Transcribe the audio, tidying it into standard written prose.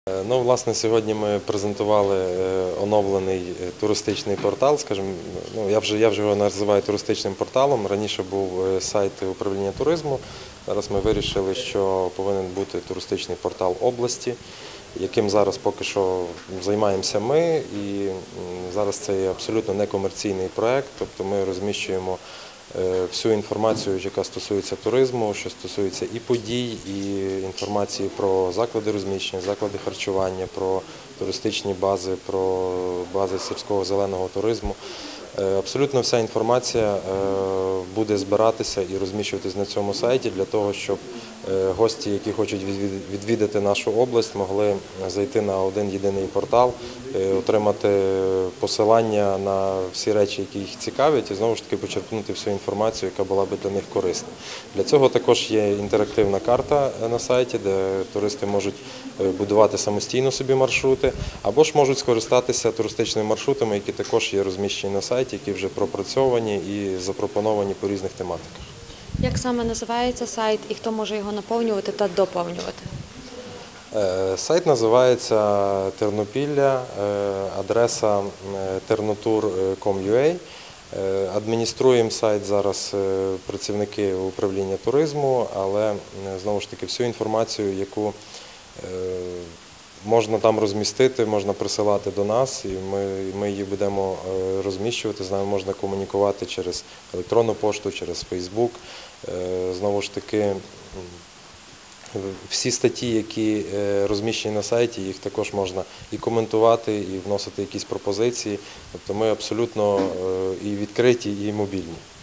Власне, сьогодні ми презентували оновлений туристичний портал, скажімо, я вже його називаю туристичним порталом. Раніше був сайт управління туризму. Зараз ми вирішили, що повинен бути туристичний портал області, яким зараз поки що займаємося ми. І зараз це є абсолютно некомерційний проєкт, тобто ми розміщуємо всю інформацію, яка стосується туризму, що стосується і подій, і інформації про заклади розміщення, заклади харчування, про туристичні бази, про бази сільського зеленого туризму. Абсолютно вся інформація буде збиратися і розміщуватись на цьому сайті для того, щоб гості, які хочуть відвідати нашу область, могли зайти на один єдиний портал, отримати посилання на всі речі, які їх цікавлять, і знову ж таки почерпнути всю інформацію, яка була би для них корисна. Для цього також є інтерактивна карта на сайті, де туристи можуть будувати самостійно собі маршрути, або ж можуть скористатися туристичними маршрутами, які також є розміщені на сайті, які вже пропрацьовані і запропоновані по різних тематиках. Як саме називається сайт і хто може його наповнювати та доповнювати? Сайт називається Тернопілля, адреса ternotour.com.ua. Адмініструємо сайт зараз працівники управління туризму, але знову ж таки всю інформацію, яку можна там розмістити, можна присилати до нас, і ми її будемо розміщувати, з нами можна комунікувати через електронну пошту, через Фейсбук. Знову ж таки, всі статті, які розміщені на сайті, їх також можна і коментувати, і вносити якісь пропозиції. Тобто ми абсолютно і відкриті, і мобільні.